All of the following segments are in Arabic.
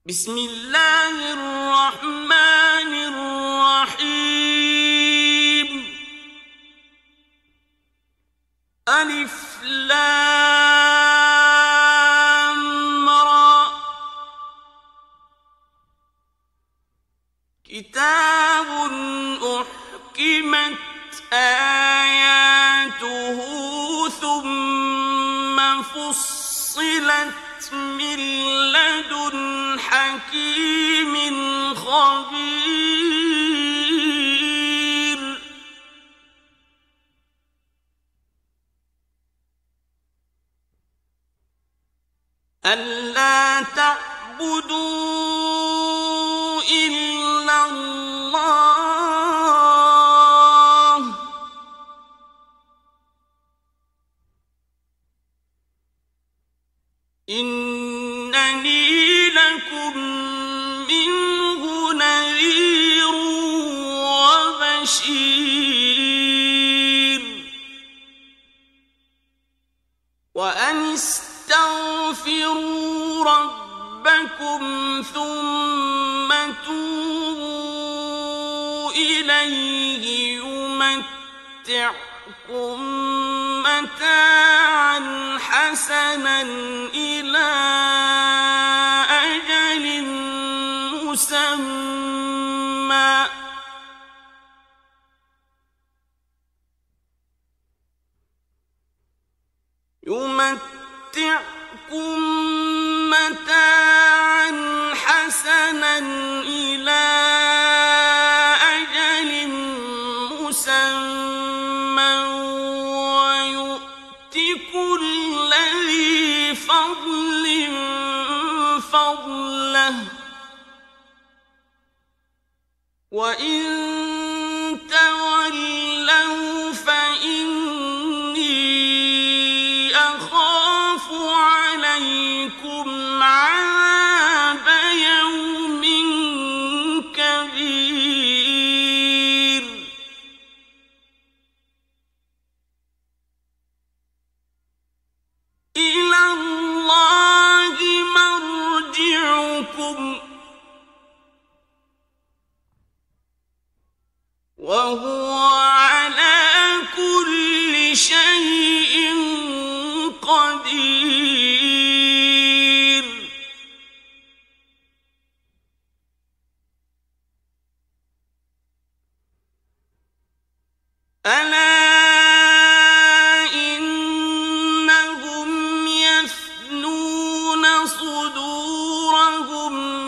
بسم الله الرحمن الرحيم. ألف لام را. كتاب أحكمت آياته ثم فصلت من لدن حكيم خبير. ألا تعبدوا إلا الله إنني لكم منه نذير وبشير. وأن استغفروا ربكم ثم توبوا إليه يمتعكم متاعا حسنا إلى أجل مسمى ويؤت كل ذي فضل فضله. وإن تولوا فإني أخاف عليكم عذاب يوم كبير. إلى الله مرجعكم وهو على كل شيء قدير. ألا إنهم يثنون صدورهم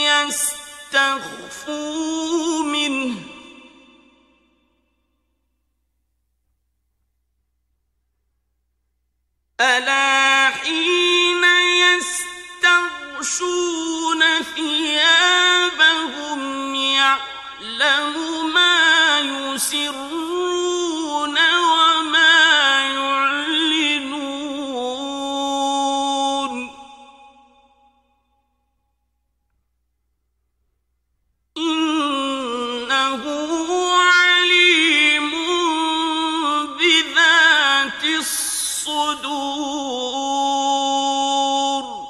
ليستخفوا منه ألا حين يستغشون ثيابهم يعلم ما يسرون وما يعلنون إنه عليم بذات الصدور.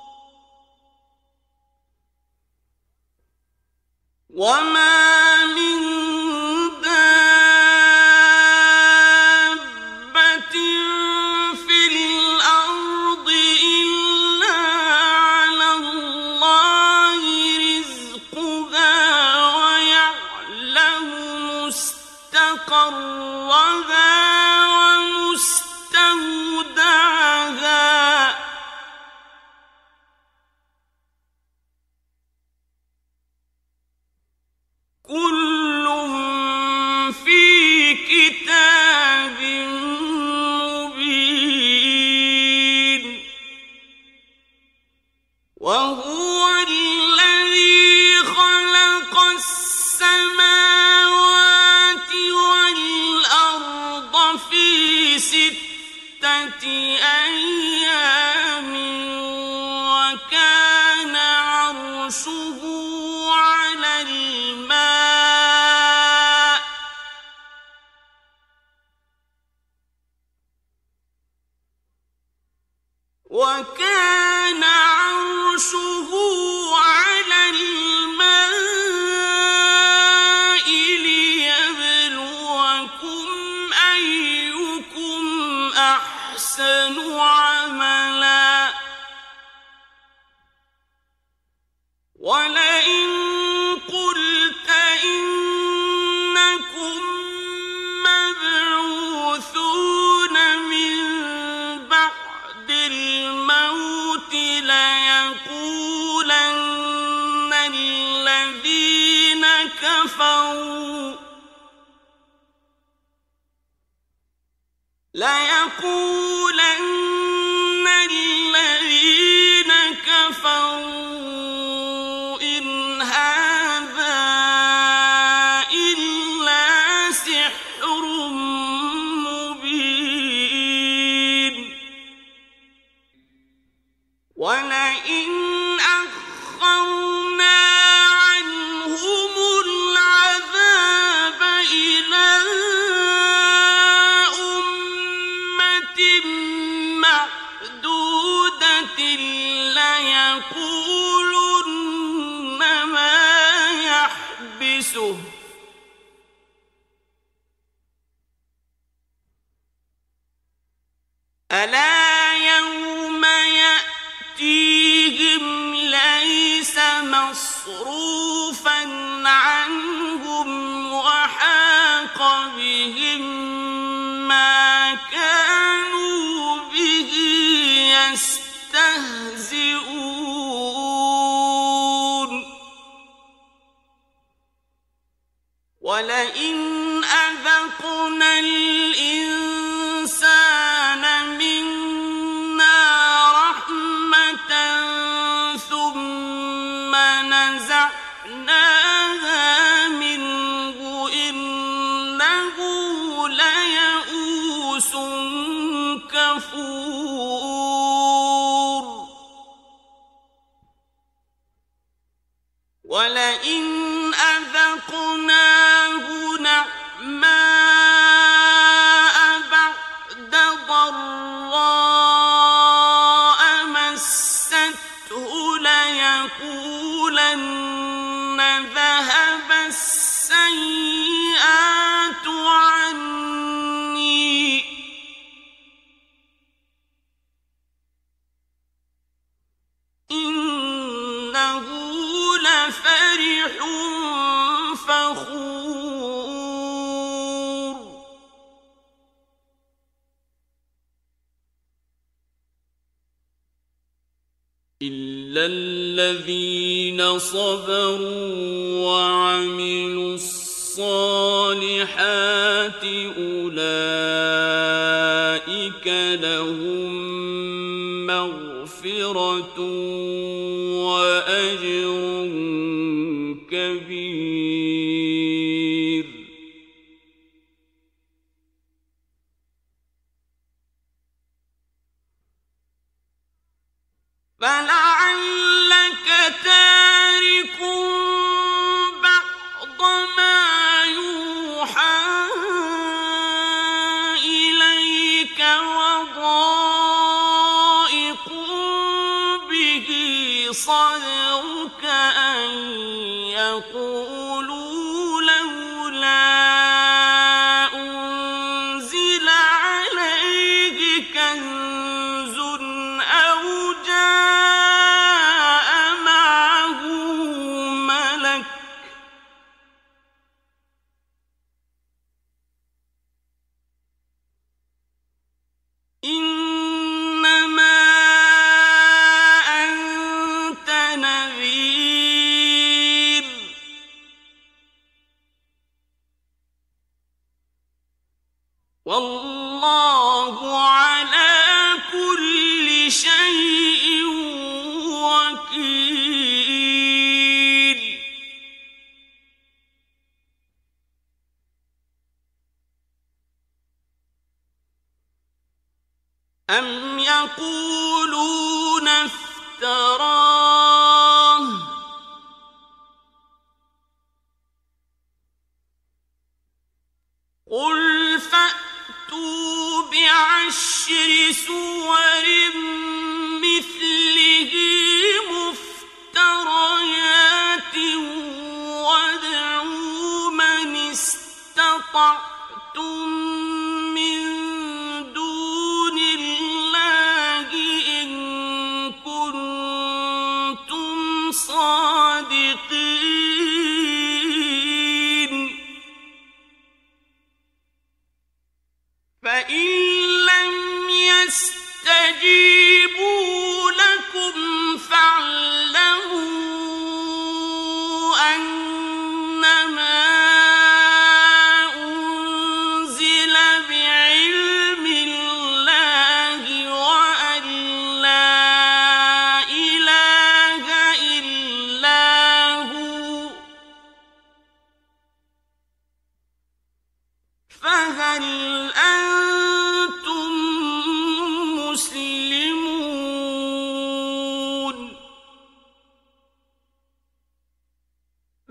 وما من دابة في الأرض إلا على الله رزقها ويعلم مستقرها ومستودعها كل في كتاب مبين. وهو الذي خلق السماوات والأرض في 6 أيام وكان عرشه على الماء وكان عرشه وَلَئِن قُلْتَ إِنَّكُم مَّبْعُوثُونَ مِن بَعْدِ الْمَوْتِ لَيَقُولَنَّ الَّذِينَ كَفَرُوا إِنْ هَٰذَا إِلَّا سِحْرٌ مُّبِينٌ وَلَئِنْ أَخَّرْنَا عَنْهُمُ الْعَذَابَ إِلَىٰ أُمَّةٍ مَّعْدُودَةٍ لَّيَقُولُنَّ مَا يَحْبِسُهُ ۗ أَلَا يَوْمَ يَأْتِيهِمْ لَيْسَ مَصْرُوفًا عَنْهُمْ وَحَاقَ بِهِم مَّا كَانُوا بِهِ يَسْتَهْزِئُونَ وَلَئِنْ أَذَقْنَا الْإِنسَانَ مِنَّا رَحْمَةً ثُمَّ نَزَعْنَاهَا مِنْهُ إِنَّهُ لَيَئُوسٌ كَفُورٌ وَلَئِنْ أَذَقْنَاهُ نَعْمَاءَ بَعْدَ ضَرَّاءَ مَسَّتْهُ لَيَقُولَنَّ ذَهَبَ السَّيِّئَاتُ عَنِّي ۚ إِنَّهُ لَفَرِحٌ فَخُورٌ إِلَّا الَّذِينَ صَبَرُوا وَعَمِلُوا الصَّالِحَاتِ أُولَٰئِكَ لَهُم مَّغْفِرَةٌ وَأَجْرٌ كَبِيرٌ فَلَعَلَّكَ تَارِكٌ بَعْضَ مَا يُوحَىٰ إِلَيْكَ وَضَائِقٌ بِهِ صَدْرُكَ أَن يَقُولُوا لَوْلَا أُنزِلَ عَلَيْهِ كَنزٌ أَوْ جَاءَ مَعَهُ مَلَكٌ ۚ إِنَّمَا أَنتَ نَذِيرٌ وَاللَّهُ عَلَىٰ كُلِّ شَيْءٍ وَكِيلٌ أَمْ يَقُولُونَ افْتَرَاهُ ۖ قُلْ فَأْتُوا بِعَشْرِ سُوَرٍ مِّثْلِهِ مُفْتَرَيَاتٍ وَادْعُوا مَنِ اسْتَطَعْتُم مِّن دُونِ اللَّهِ إِن كُنتُمْ صَادِقِينَ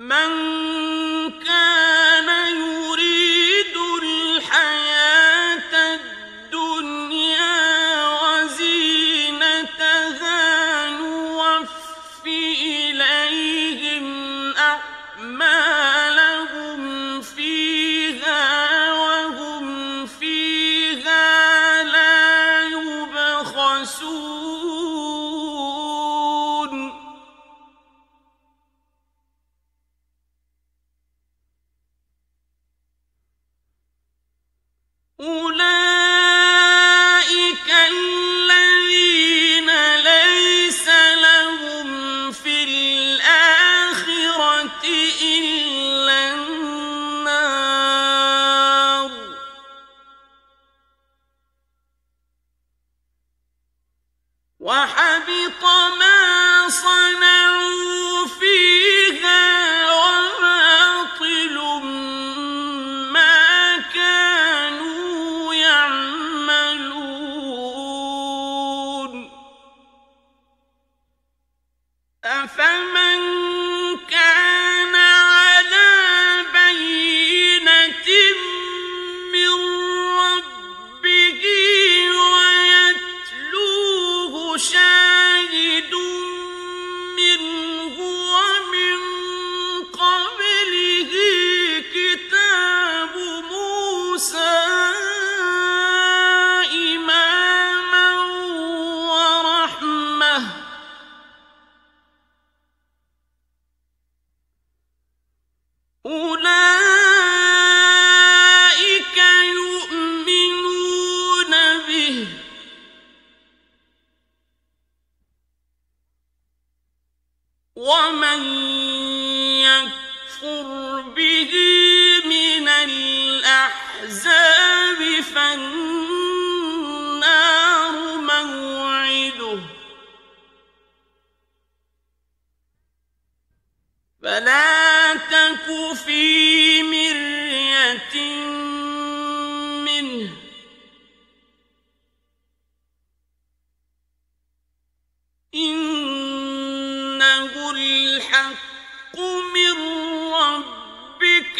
من كان يريد الحياة الدنيا وزينتها نوف إليهم أعمالهم فيها وهم فيها لا يبخسون أولئك الذين ليس لهم في الآخرة إلا النار وحبط ما صنعوا فيها وباطل ما كانوا يعملون أفمن كان على بينة من ربه ويتلوه شاهد منه ومن قبله كتاب موسى إماما ورحمة أولئك يؤمنون به ومن يكفر به من الأحزاب فالنار موعده فلا تك في مرية منه إنه الحق من ربك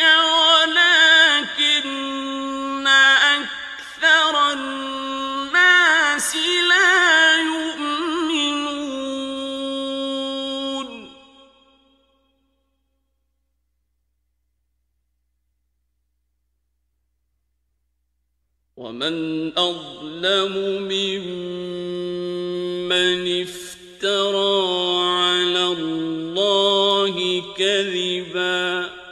ولكن أكثر الناس لا يؤمنون ومن أظلم ممن افترى على الله كذبا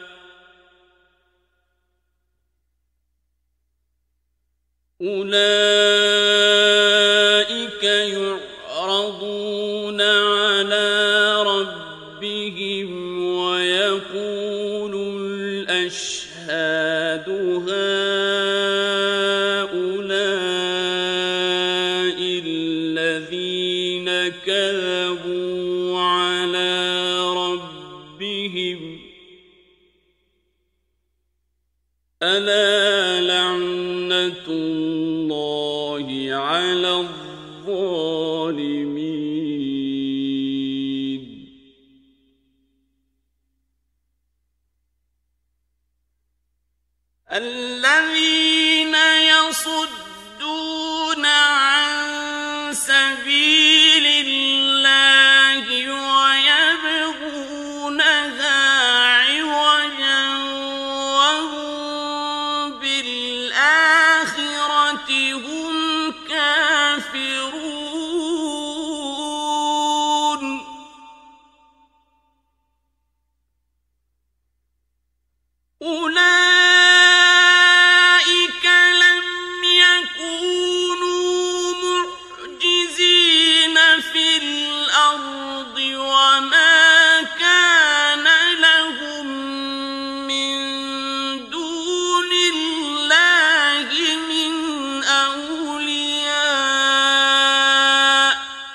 أولئك يعرضون على ربهم ويقول الأشهاد هؤلاء الذين كذبوا على ربهم ألا لعنة الله على الظالمين الذين يصدون عن سبيل الله ويبغونها عوجا وهم بالآخرة هم كافرون أولئك لم يكونوا معجزين في الأرض وما كان لهم من دون الله من أولياء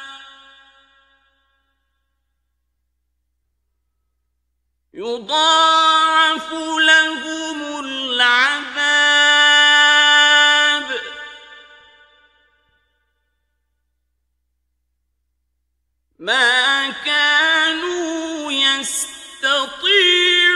يضاعف لهم العذاب ما كانوا يستطيعون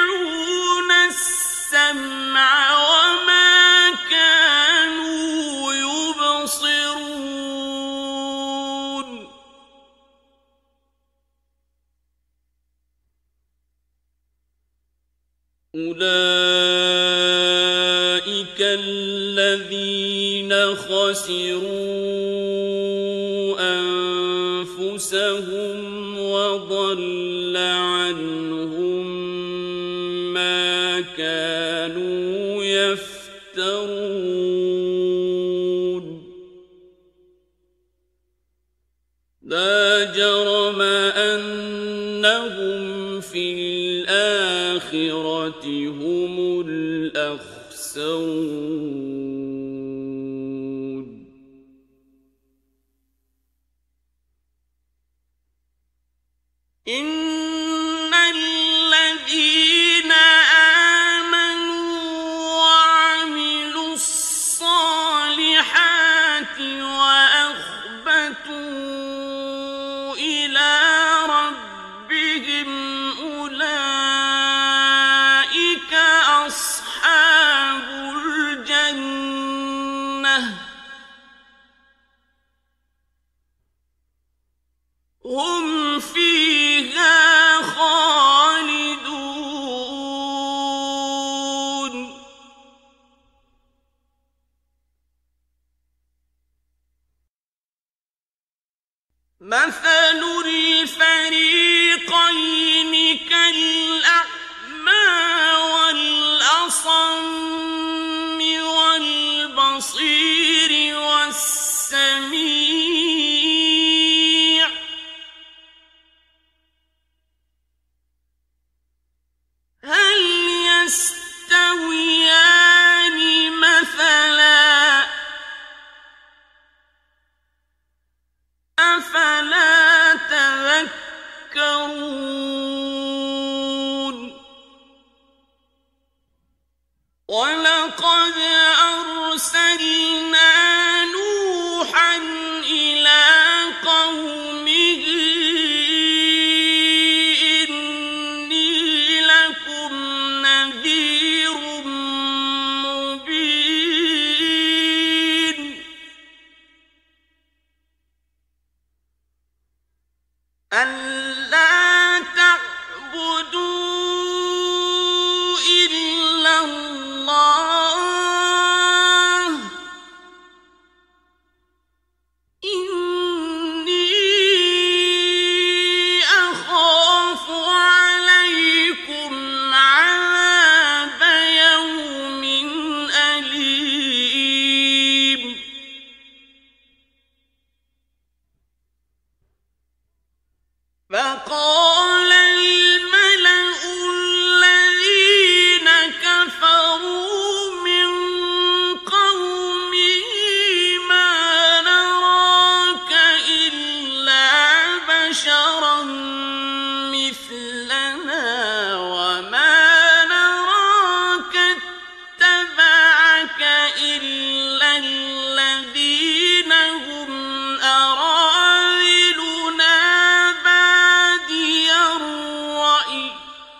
أولئك الذين خسروا أنفسهم وضل عنهم ما كانوا يفترون لا جرم أنهم في الآخرة هم الأخسرون إن الذين آمنوا وعملوا الصالحات وأخبتوا إلى ربهم أولئك أصحاب الجنة هم فيها خالدون مثل الفريقين كالأعمى والأصم والبصير والسميع هل يستويان مثلا أفلا تذكرون ولقد أرسلنا نوحا إلى قومه إني لكم نذير مبين ألا تعبدوا إلا الله إني أخاف عليكم عذاب يوم أليم فقال الملأ الذين كفروا من قومه ما نراك إلا بشرا مثلنا وما نراك اتبعك إلا الذين هم أراذلنا بادي الرأي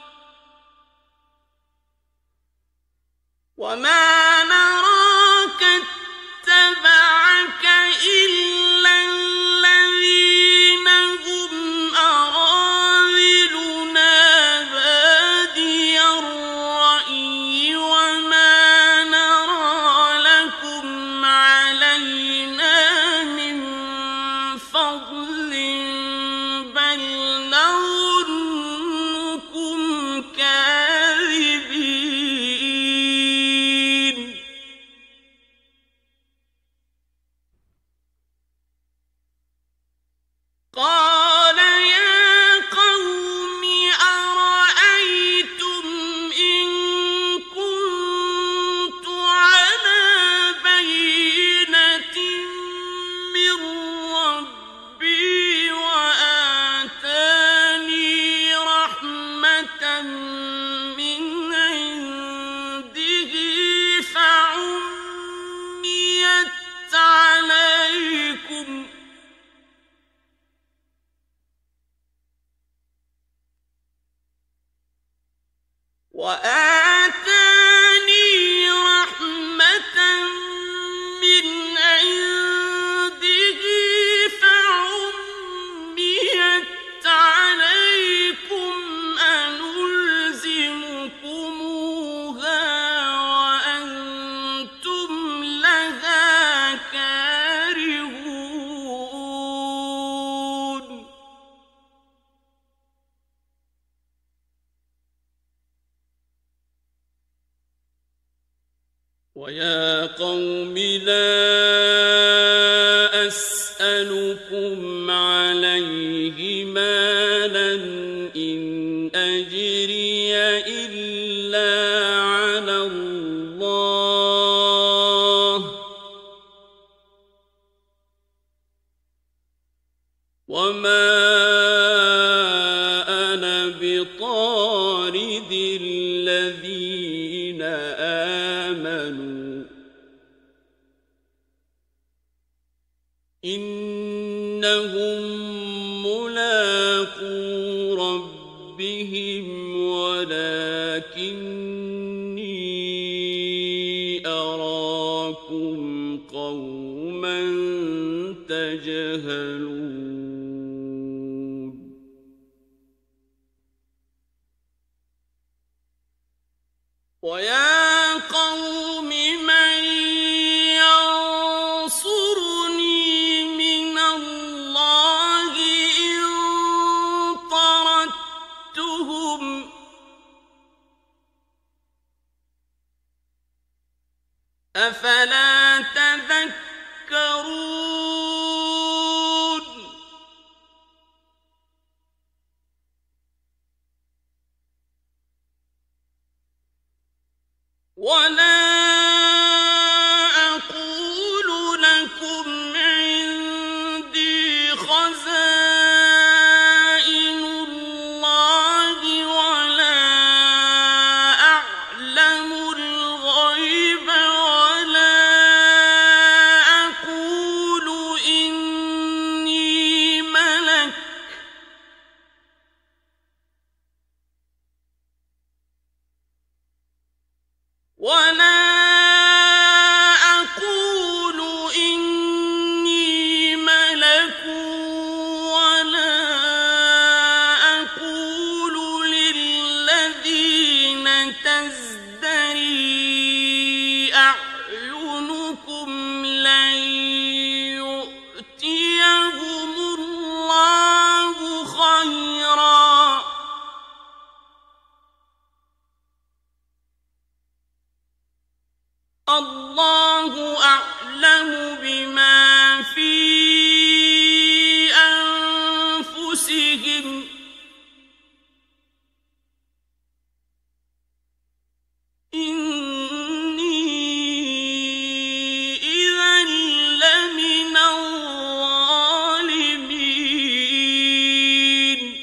وما نراك اتبعك إلا الذين هم أراذلنا بادي الرأي وما نرى لكم علينا من فضل بل نظنكم كاذبين قال يا قوم أرأيتم إن كنت على بينة من ربي وآتاني رحمة من عنده فعميت عليكم وآتاني رحمة من عنده فعميت عليكم أنلزمكموها ويا قوم لا أسألكم عليه مالا إن أجري إلا على الله وما أنا بطارد الذين آمنوا إنهم ملاقو ربهم ولكني أراكم قوما تجهلون ويا قوم من ينصرني من الله إن طردتهم أفلا تذكرون ولا أقول لكم عندي خزائن الله ولا أعلم الغيب ولا أقول إني ملك ولا أقول إني ملك ولا أقول للذين تزدري أعينكم لن يؤتيهم الله خيرا الله أعلم بما في أنفسهم إني إذا لمن الظالمين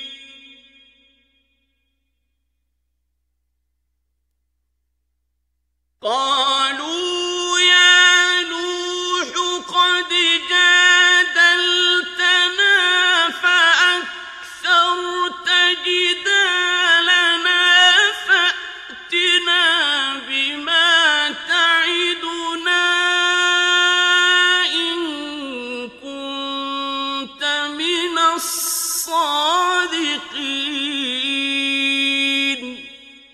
قالوا يا نوح قد جادلتنا فأكثرت جدالنا فأتنا بما تعدنا إن كنت من الصادقين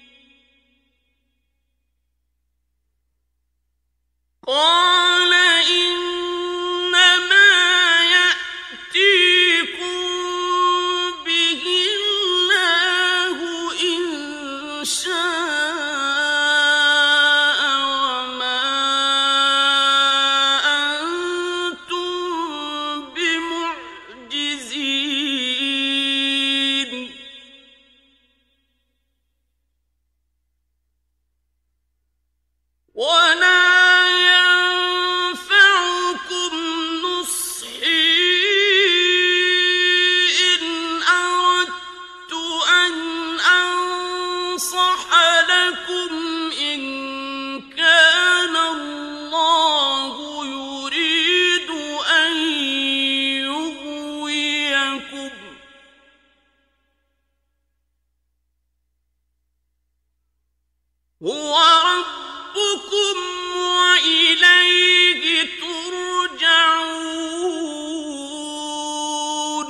قال إنما يأتيكم به الله إن شاء وما أنتم بمعجزين ولا ينفعكم نصحي إن أردت أن أنصح لكم إن كان الله يريد أن يغويكم هو ربكم وإليه ترجعون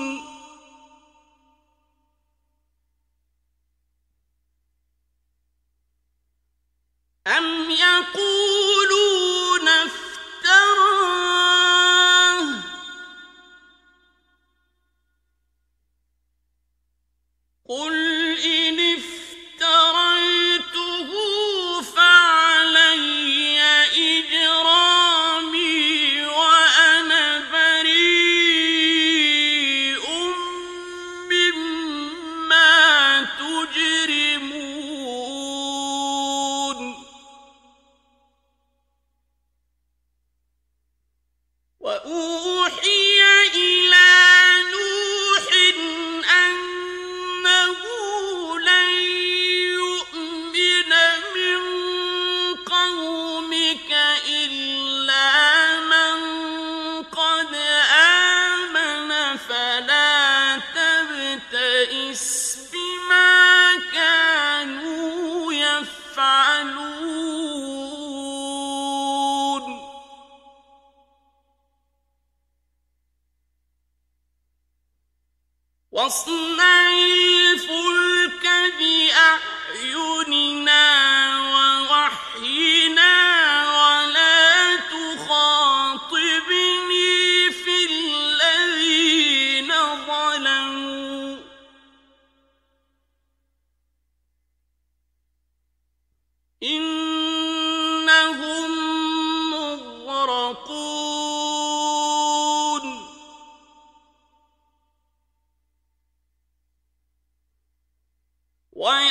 أم يقولون افتراه قل إن افتريته فعلي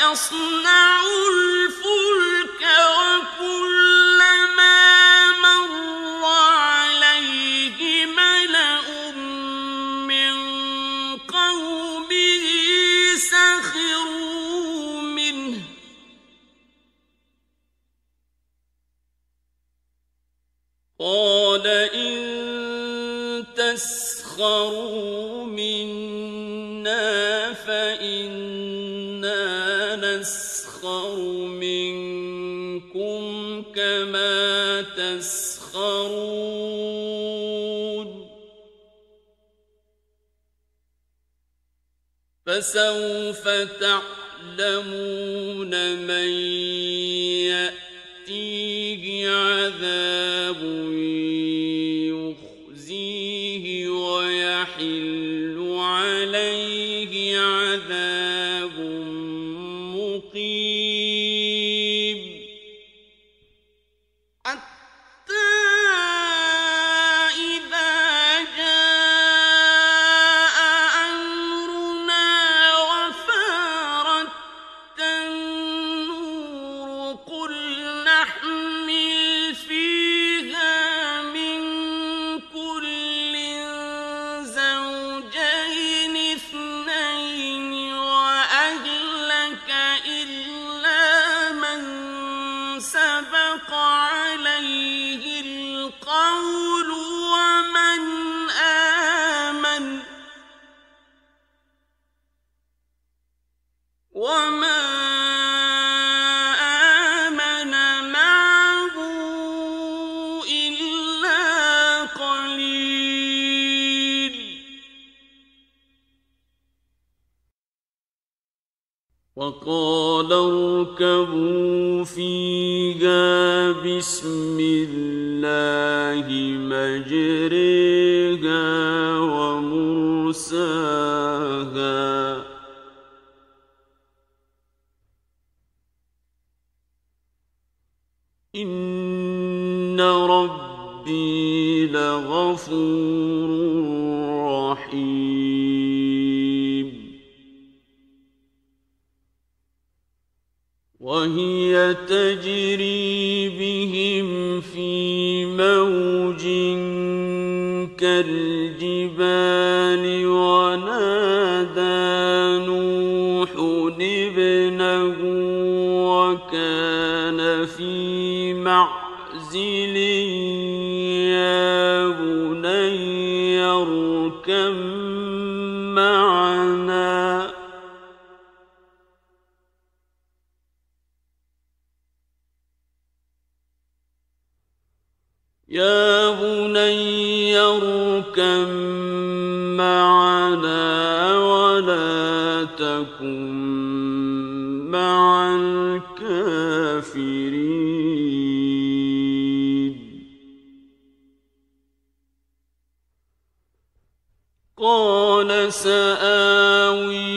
ويصنع الفلك وكلما مر عليه ملأ من قومه سخروا منه قال إن تسخروا منا فإنا نسخر منكم كما تسخرون فسوف تعلمون من يأتيه عذاب يخزيه ويحل عليه عذاب مقيم حتى إذا جاء أمرنا وفارت النور قل نحمل فيها من كل زوجين اثنين وأهلك إلا من سبق عليه القول ومن آمن وما آمن معه إلا قليل وقال اركبوا فيها بسم الله مجريها ومرساها إن ربي لغفور رحيم وهي تجري بهم في موج كالجبال ونادى نوح ابنه وكان في معزل يا بني اركب معنا يا بني اركب معنا ولا تكن مع الكافرين قال سآوي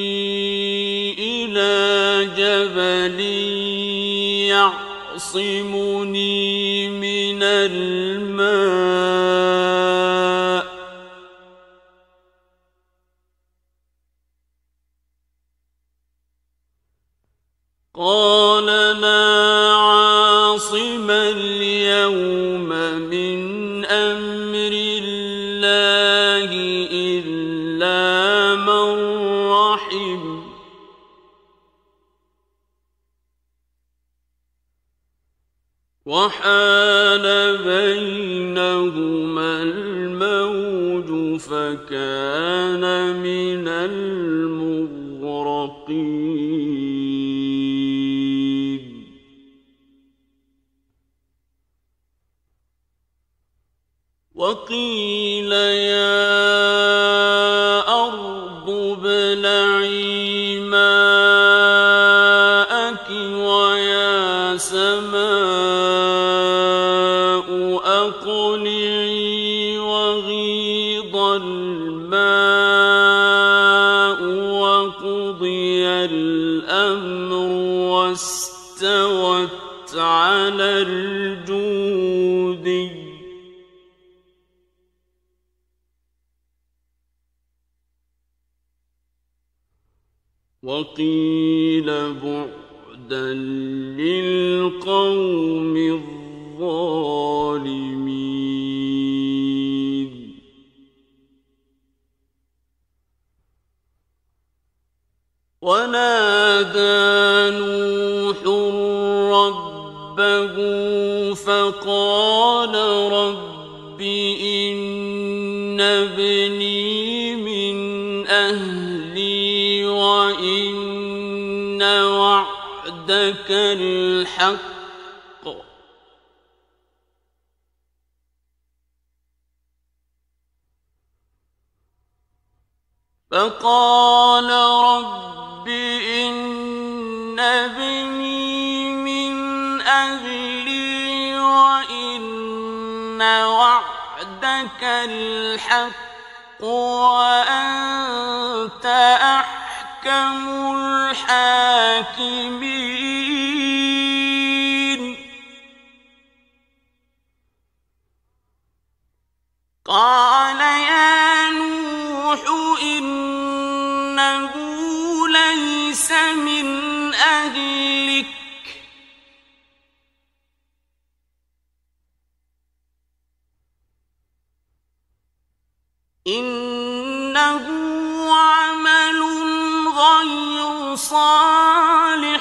إلى جبل يعصمني من الماء قال لا عاصم اليوم من أمر الله إلا من رحم وحال بينهما الموج فكان من المغرقين وقيل يا أرض ابلعي ماءك ويا سماء أقلعي وغيض الماء وقضي الأمر واستوت على الجودي وقيل بعدا للقوم الظالمين ونادى نوح ربه فقال رب إن ابني من أهلي وإن وعدك الحق فقال رب إن ابني من أهلي وإن وعدك الحق وأنت أحكم الحاكمين قال يا نوح إنه ليس من أهلك إنه عمل غير صالح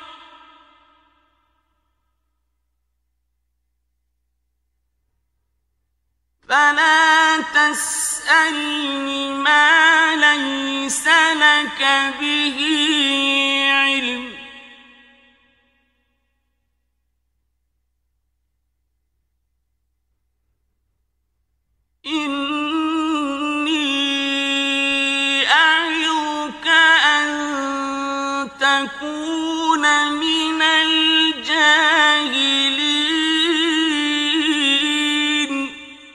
فلا تسألني ما ليس لك به علم إني أعظك أن تكون من الجاهلين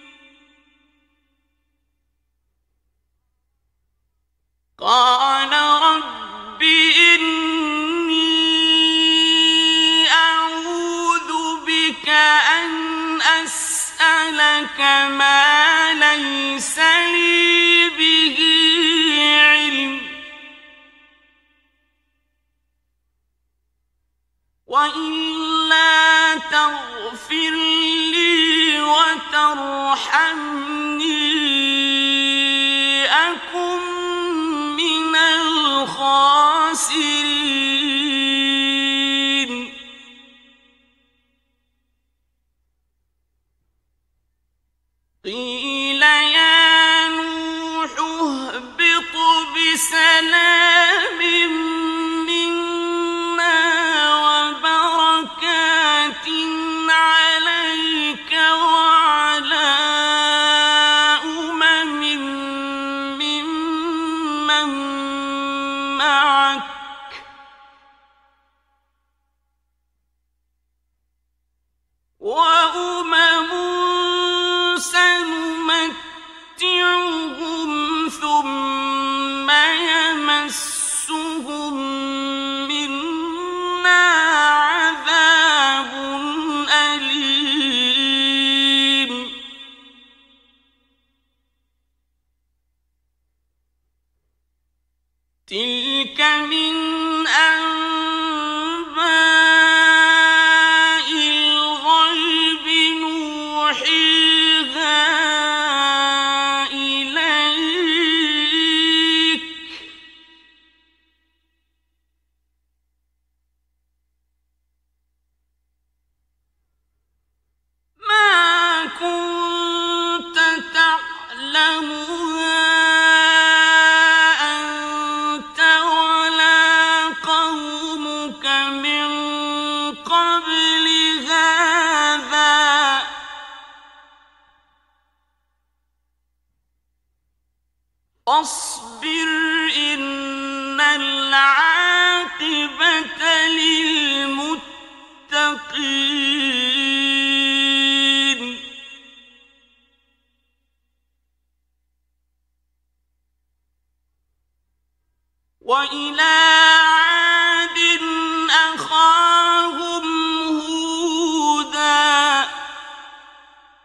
قال رب إني أعوذ بك أن أسألك ما ليس لي به علم وإلا تغفر لي وترحمني أكن من الخاسرين قيل يا نوح اهبط بسلام منا وبركات عليك وعلى أمم ممن معك وأمم سنمتعهم ثم يمسهم منا عذاب أليم تلك من أنباء الغيب نوحيها إليك ما كنت تعلمها أنت ولا قومك من قبل هذا فاصبر إن العاقبة للمتقين وإلى عاد أخاهم هودا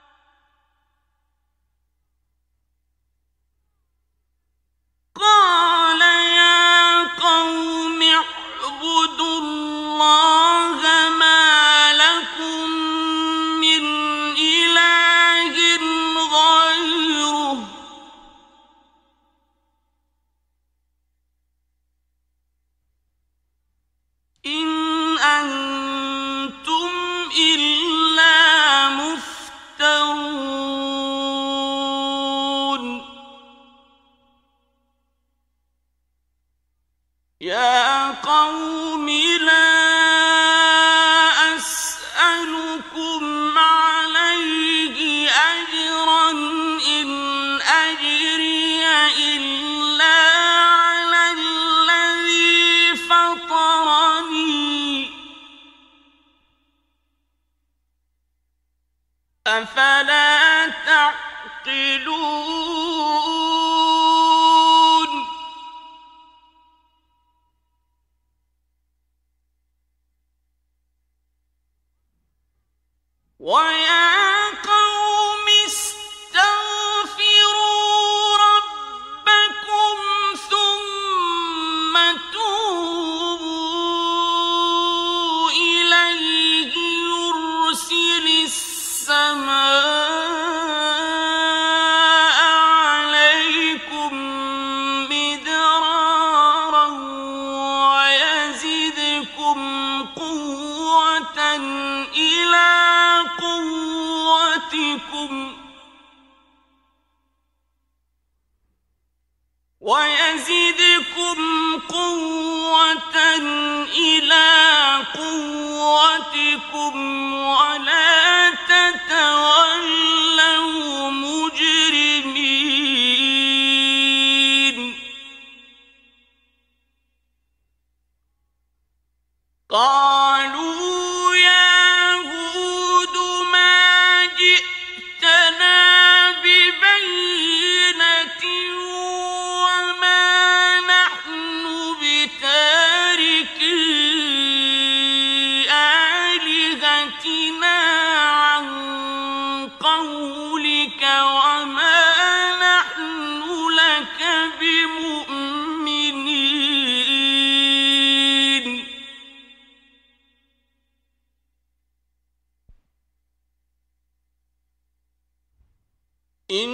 قال قوم لا أسألكم عليه أجرا إن أجري إلا على الذي فطرني أفلا تعقلون ويا قوم استغفروا ربكم ثم توبوا إليه يرسل السماء عليكم مدرارا ويزدكم قوة إلى قوتكم ولا تتولوا مجرمين قالوا يا هود ما جئتنا ببينة وما نحن بتاركي آلهتنا عن قولك وما نحن لك بمؤمنين إن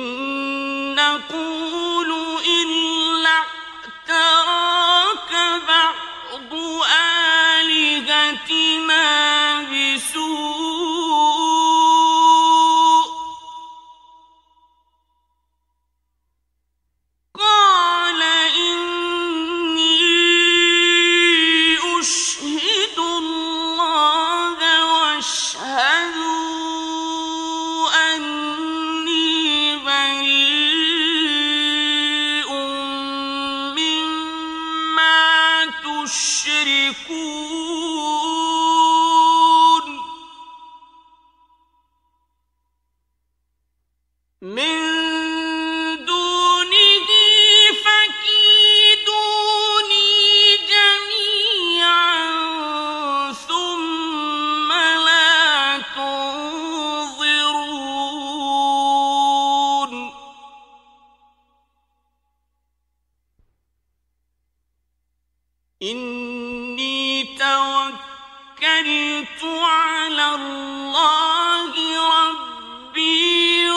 نقول إلا اعتراك بعض آلهتنا بسوء قال إني أشهد الله واشهدوا تشركون من دونه فكيدوني جميعا ثم لا تنظرون إني توكلت على الله ربي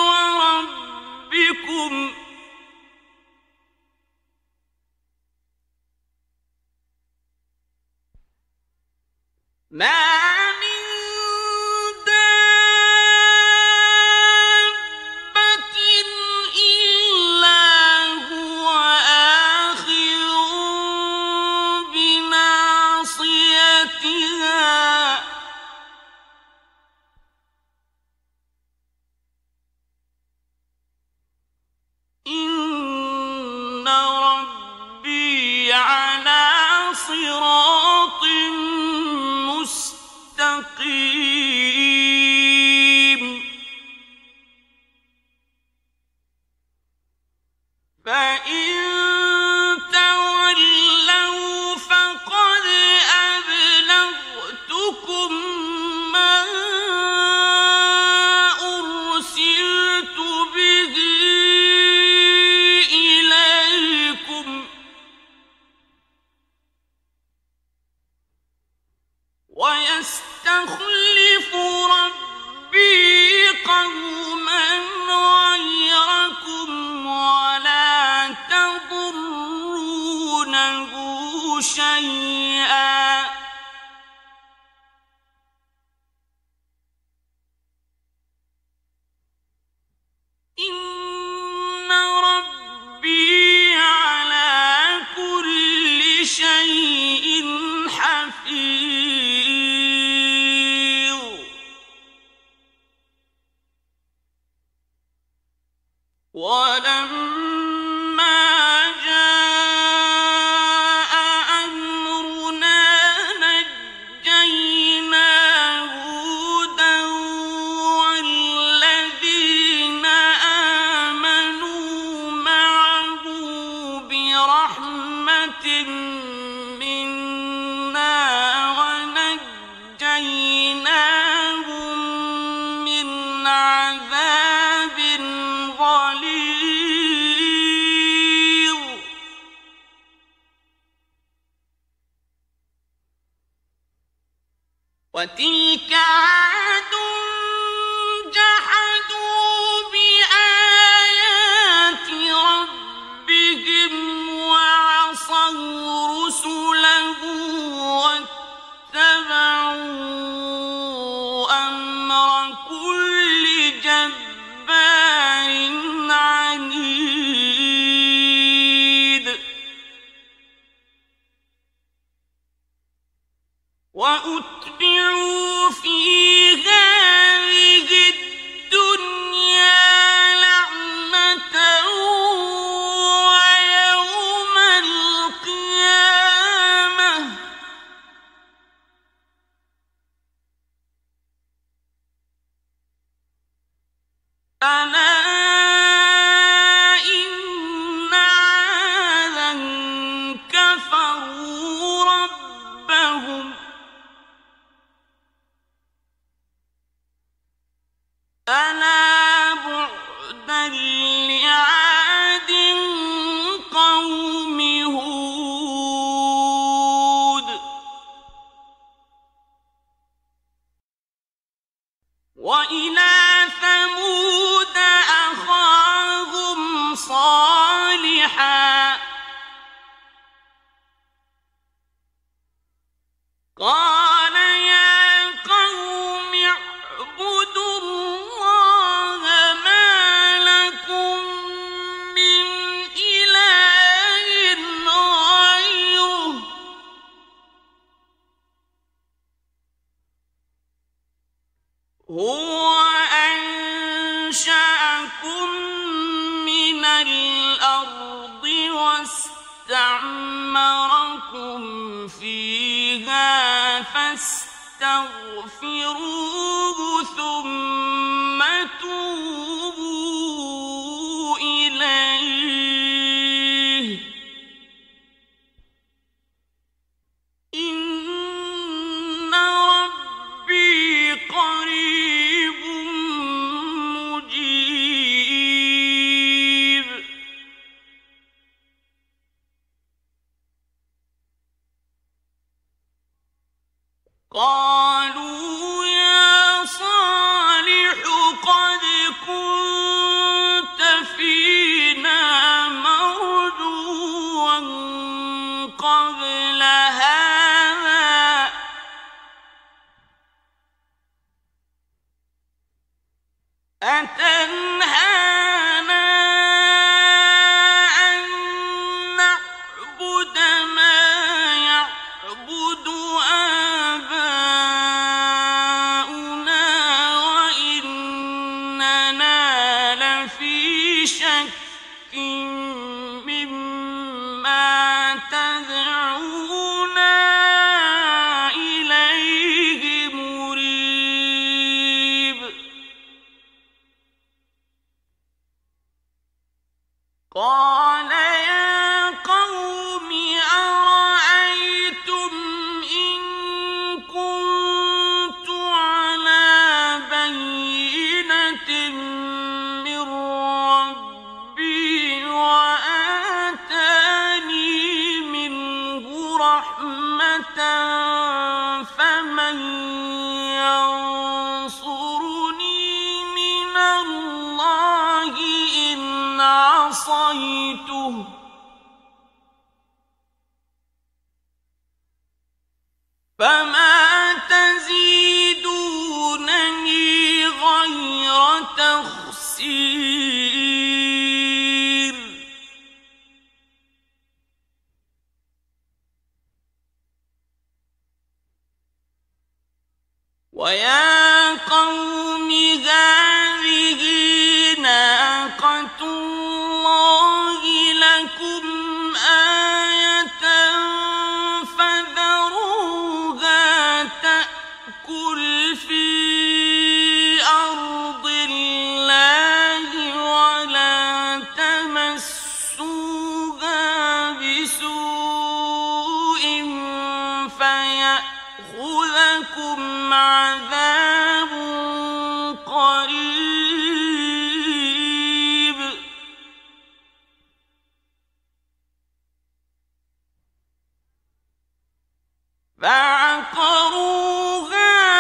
وربكم ما من دابة إلا هو آخذ بناصيتها إن ربي على صراط مستقيم فإن تولوا فقد أبلغتكم ما أرسلت به إليكم ويستخلف ربي قوما غيركم ولا تضرونه شيئا إن ربي على كل شيء حفيظ وتلك عاد جحدوا بآيات ربهم وعصوا رسله واتبعوا أمر كل جبار عنيد وأتبعوا في هذه الدنيا لعنة ويوم القيامة ألا إن عادا كفروا ربهم ألا بعدا لعاد قوم هود وإلى ثمود أخاهم صالحا قال يا قوم اعبدوا الله ما لكم من إله غيره هو أنشأكم من الأرض واستعمركم فيها فاستغفروه ثم توبوا إليه إن ربي قريب مجيب قالوا يا صالح قد كنت فينا مرجوا قبل هذا أتنهانا أن نعبد ما يعبد آباؤنا وإننا لفي شك مما تدعونا إليه مريب قال يا قوم أرأيتم إن كنت على بينة من ربي وآتاني منه رحمة فمن ينصرني من الله إن عصيته فما تزيدونني غير تخسير ويا قوم هذه ناقة الله لكم آية فذروها تأكل في أرض الله ولا تمسوها بسوء فيأخذكم عذاب قريب فعقروها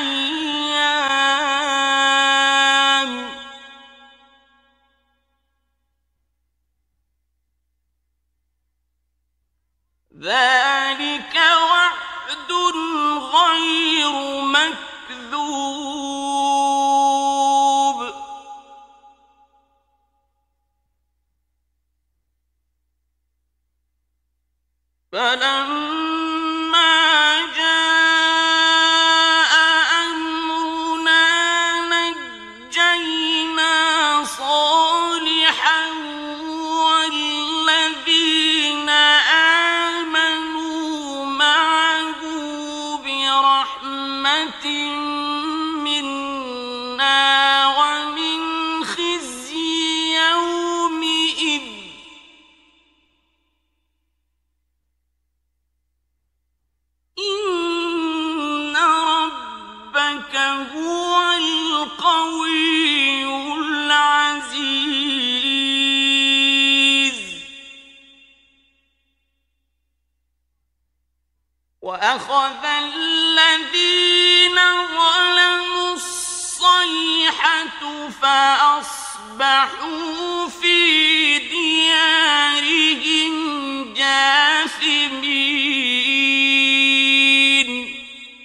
أيام ذلك وعد غير مكذوب فلما جاء أمرنا نجينا صالحا والذين آمنوا معه برحمة منا ومن خزي يومئذ إن ربك هو القوي العزيز وأخذ الذين ظلموا الصيحة فأصبحوا في ديارهم جاثمين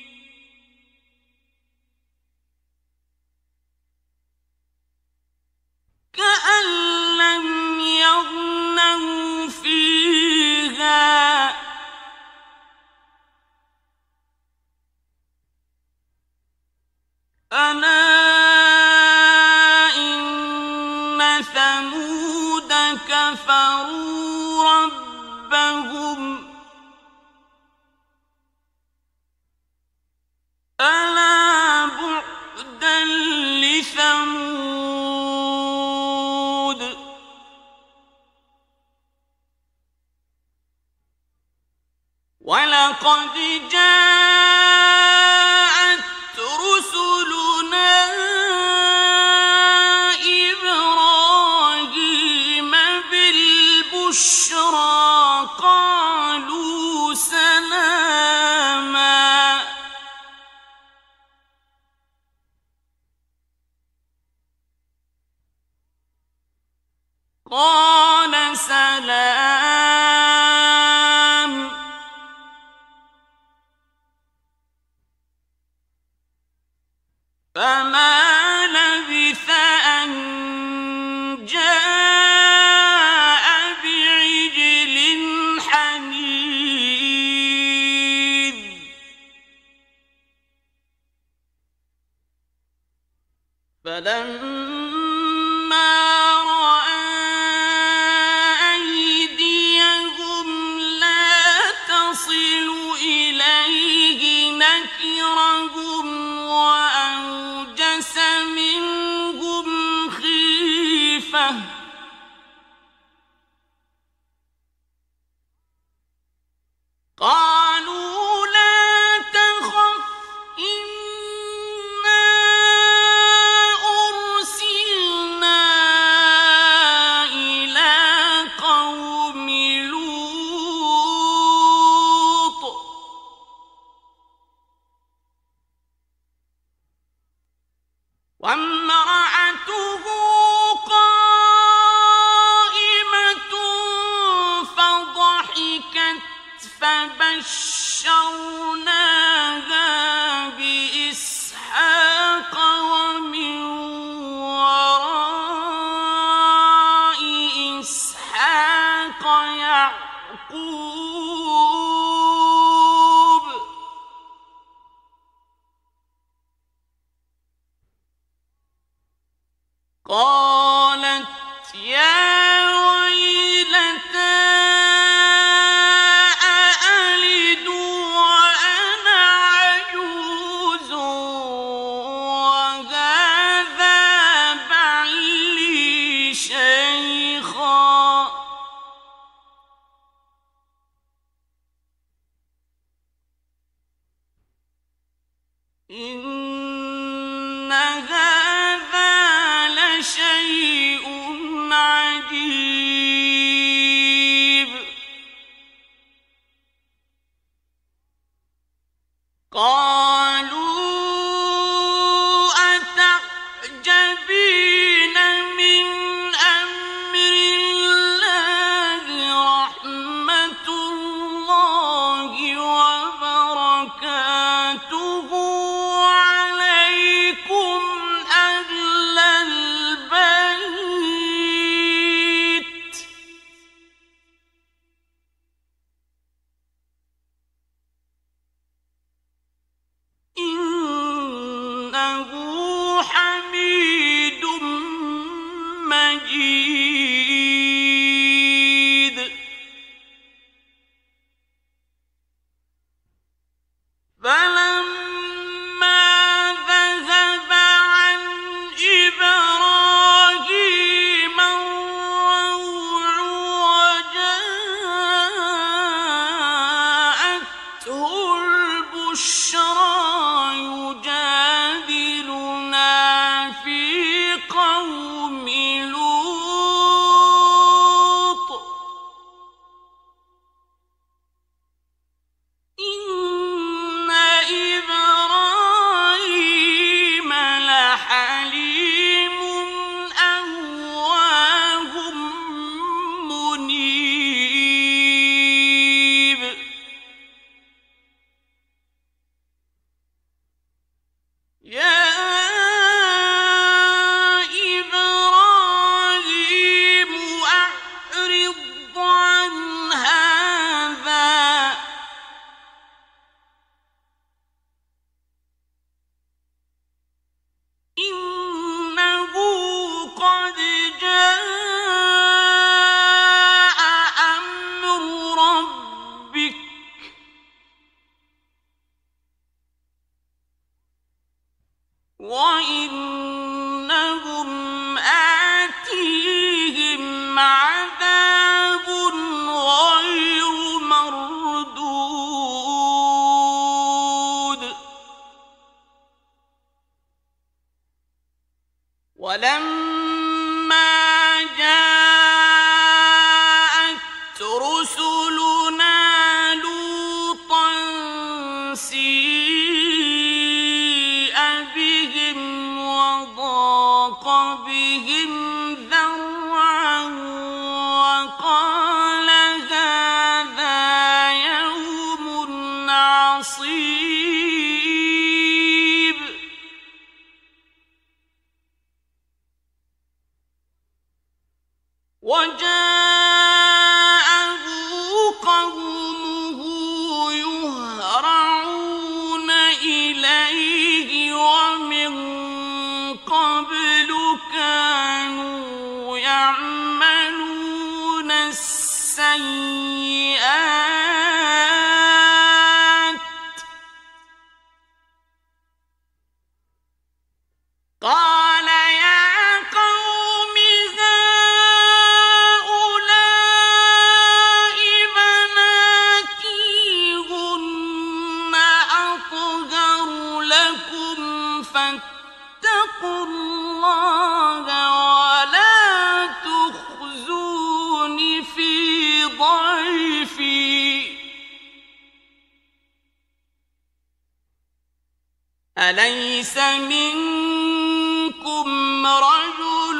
كأن لم يغنوا فيها ألا إن ثمود كفروا ربهم ألا بعدا لثمود ولقد جاءت رسلنا إبراهيم بالبشرى قالوا سلاما قال سلام فما لبث أن جاء بعجل حنيذ فلما رأى أيديهم لا تصل إليه نكرهم وأوجس منهم خيفة قالوا لا تخف إنا أرسلنا إلى قوم لوط وامرأته قائمة فضحكت فبشرناها بإسحاق ومن وراء إسحاق يعقوب قالت يا ويلتى أألد وأنا عجوز وهذا بعلي شيخا إن هذا لشيء عجيب مجيد فلما ذهب عن إبراهيم الروع وجاءته البشرى يجادلنا في قوم لوط إن إبراهيم لحليم أواه منيب يا إبراهيم أعرض عن هذا إنه قد جاء أمر ربك وإنهم آتيهم عذاب غير مردود ولما جاءت رسلنا لوطا سيء بهم وضاق بهم ذرعا وقال هذا يوم عصيب وجاءه قومه يهرعون إليه ومن قبل كانوا يعملون السيئات قال يا قوم هؤلاء بناتي هن أطهر لكم فاتقوا الله ولا تخزون في ضيفي أليس منكم رجل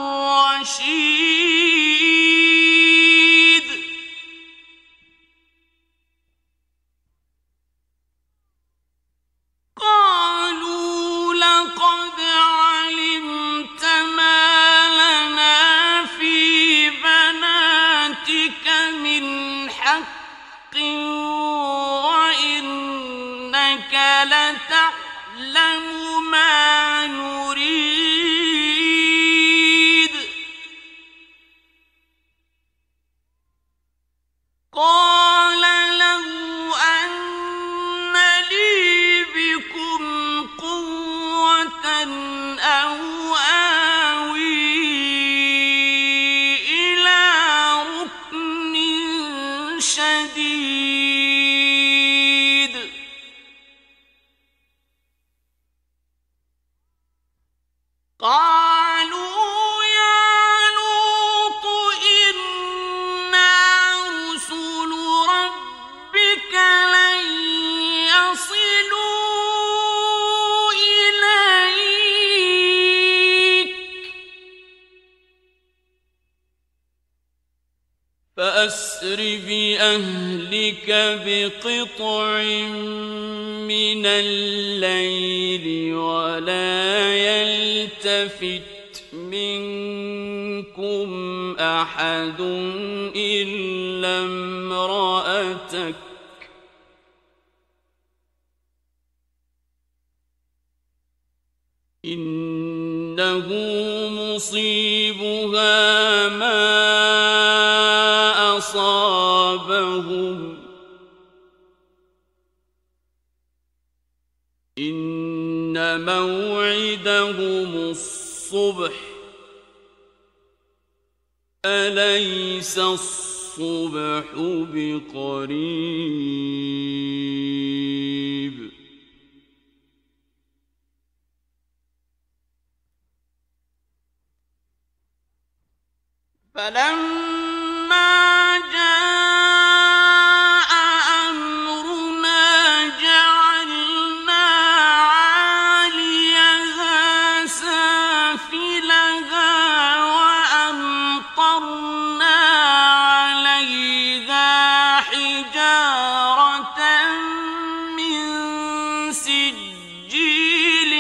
رشيد قالوا لقد علمت ما لنا في بناتك من حق وإنك لتعلم ما نريد قال لو أن لي بكم قوة أو آوي إلى ركن شديد قالوا يا لوط إنا رسل ربك لن يصلوا إليك فأسر بأهلك بقطع من الليل ولا يلتفت منكم أحد إلا امرأتك إنه مصيبها يصيبها ما أصابهم إن موعدهم الصبح أليس الصبح بقريب فلما جاء أمرنا جعلنا عاليها سافلها وأمطرنا عليها حجارة من سجيل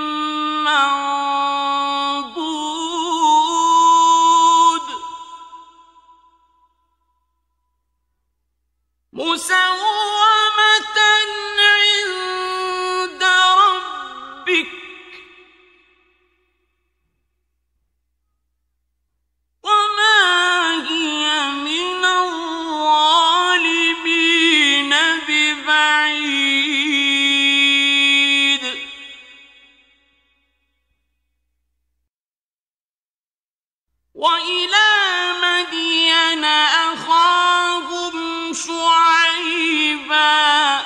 مسومة عند ربك وما هي من الظالمين ببعيد وإلى مدين أخاهم شعيبا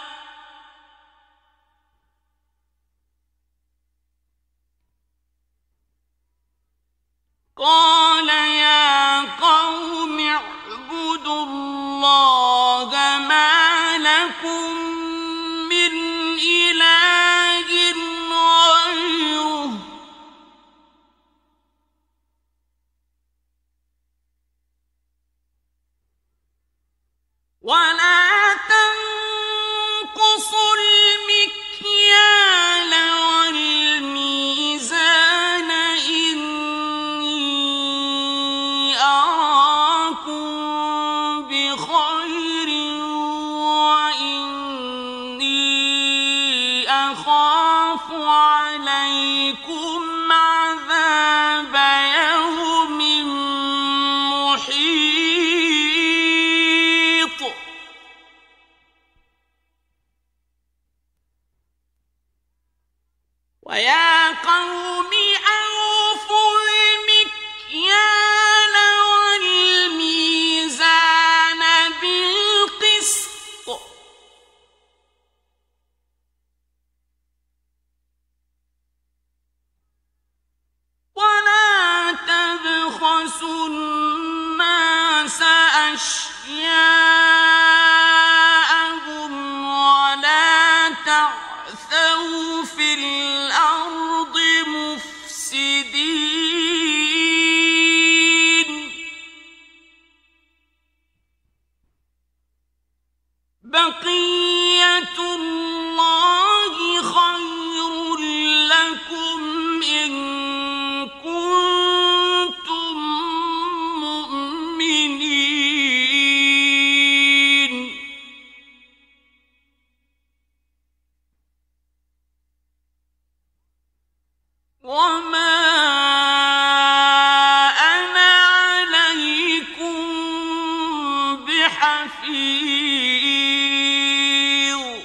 قال يا قوم اعبدوا الله ما لكم من إله غيره ولا تنقصوا المكيال والميزان إني أراكم بخير وإني أخاف عليكم عذاب يوم محيط ويا قوم أوفوا المكيال والميزان بالقسط ولا تبخسوا الناس أشياءهم ولا تعثوا في الأرض مفسدين بقية الله خير لكم إن كنتم مؤمنين وما أنا عليكم بحفيظ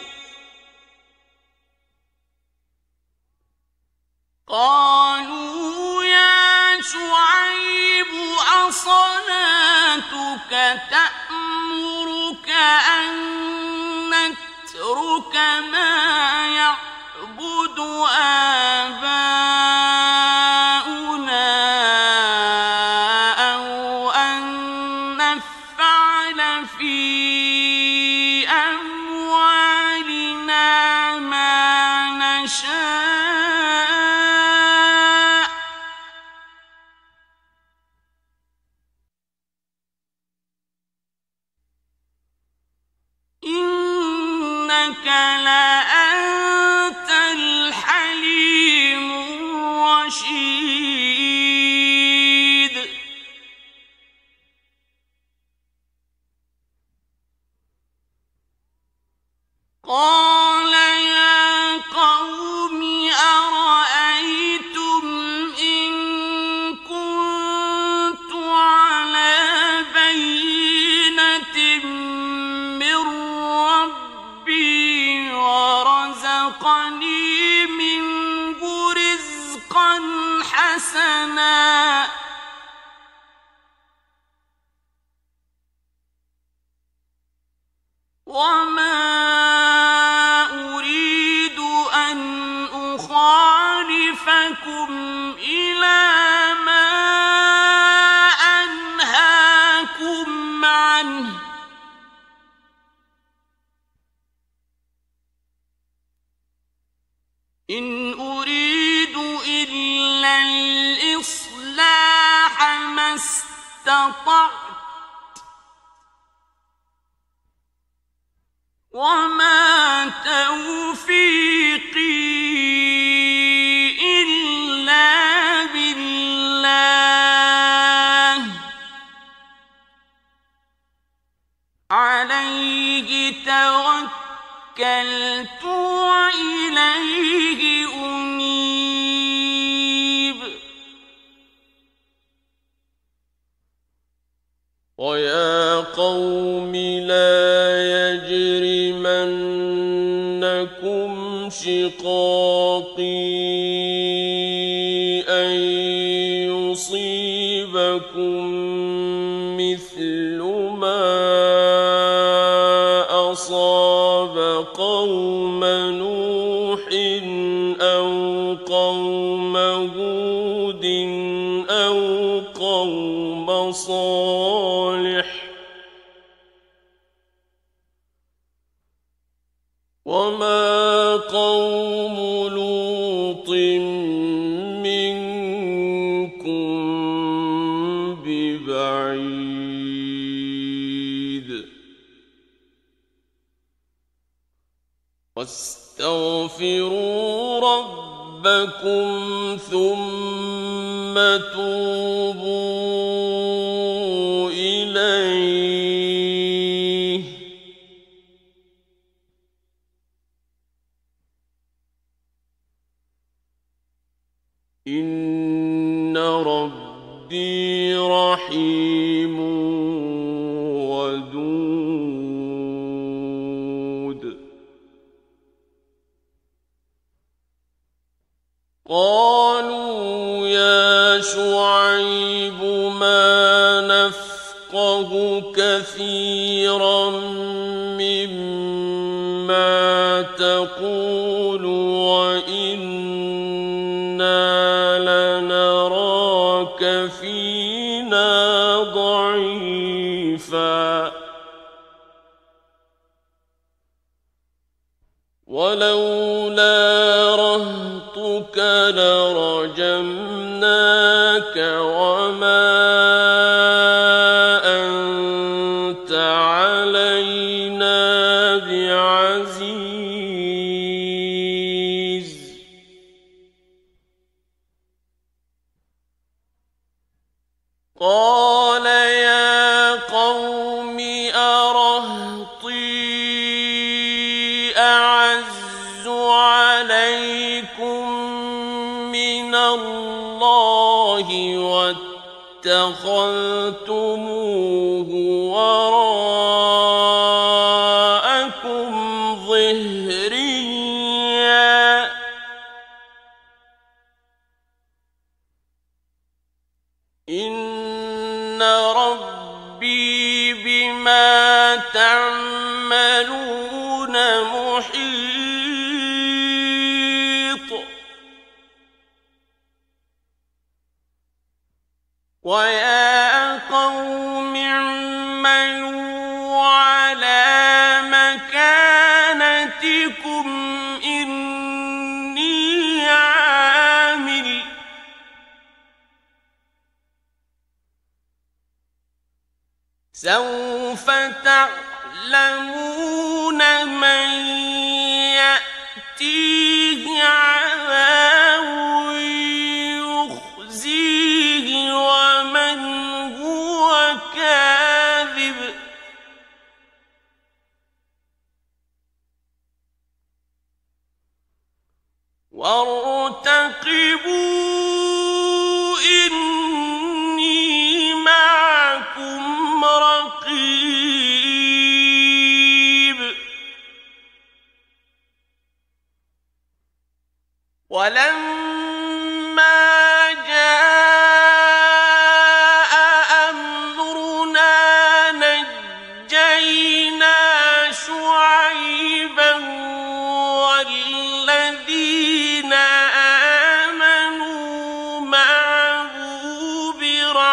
قالوا يا شعيب أصلاتك تأمرك أن نترك ما يعبد آباؤنا أو أن نفعل في أموالنا ما نشاء إنك لأنت الحليم الرشيد قال يا قوم أرأيتم إن كنت وما أريد أن أخالفكم إلى ما أنهاكم عنه إن أريد إلا الإصلاح ما استطعت وما توفيقي إلا بالله عليه توكلت وإليه أنيب ويا قوم لا يجرمنكم شقاقي أن يصيبكم مثل ما أصاب قوم نوح أو قوم هود أو قوم صالح وما قوم لوط منكم ببعيد واستغفروا ربكم ثم توبوا إليه إن ربي رحيم ودود قالوا يا شعيب ما نفقه كثيرا مما تقول وإنا لنراك فينا ضعيفا ولولا رهطك لرجمناك وما أنت علينا بعزيز قال يا قوم أرهطي أعز عليكم من الله واتخذتموه وراءكم ظهريا إن ربي بما تعملون محيط ويا قوم اعملوا على مكانتكم إني عامل سوف تعلمون من يأتيه عذاب يخزيه ومن هو كاذب وارتقبوا إني معكم رقيب ولما جاء أمرنا نجينا شعيبا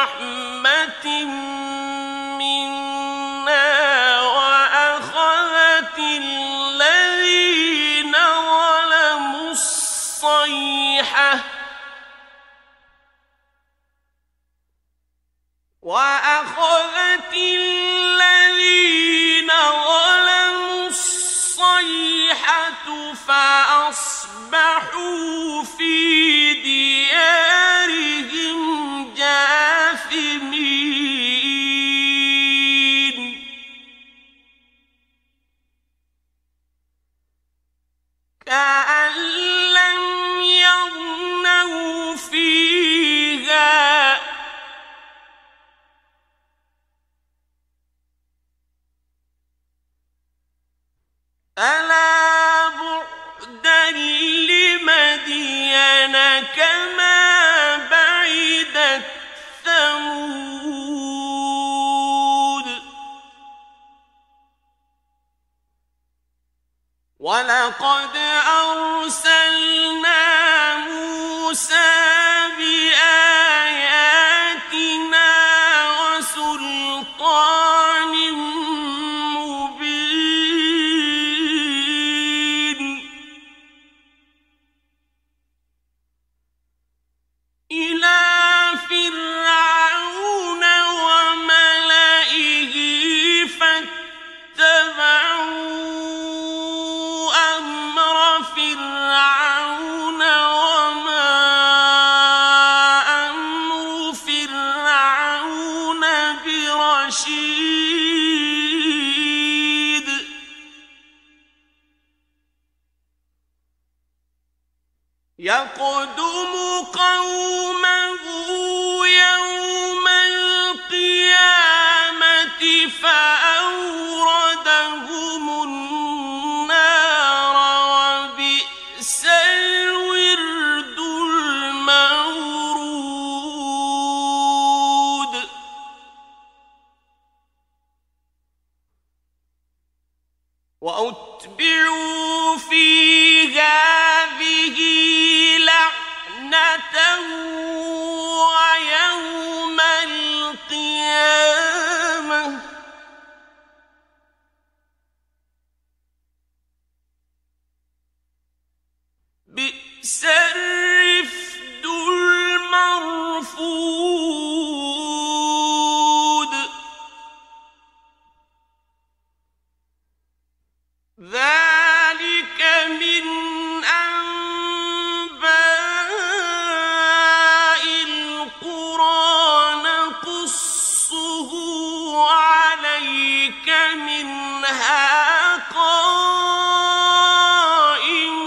رحمة منا وأخذت الذين ظلموا الصيحة فأصبحوا في ديارهم جاثمين كأن لم يغنوا فيها ألا بعدا لمدين كما بعدت ثمود ولقد أرسلنا موسى بآياتنا وسلطان إلى فرعون وملئه فاتبعوا أمر فرعون وما أمر فرعون برشيد يقدم قومه يوم القيامة فأوردهم النار وبئس الورد المورود وأتبعوا في هذه لعنة ويوم القيامة بئس الرفد المرفود ذلك من أنباء القرى نقصه عليك منها قائم